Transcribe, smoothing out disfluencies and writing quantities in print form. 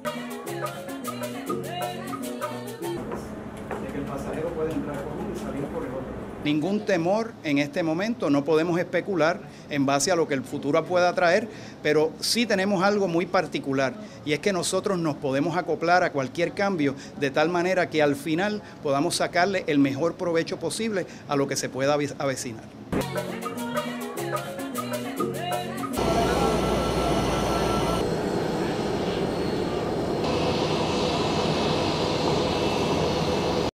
De que el pasajero puede entrar por uno y salir por el otro. Ningún temor en este momento, no podemos especular en base a lo que el futuro pueda traer, pero sí tenemos algo muy particular y es que nosotros nos podemos acoplar a cualquier cambio de tal manera que al final podamos sacarle el mejor provecho posible a lo que se pueda avecinar.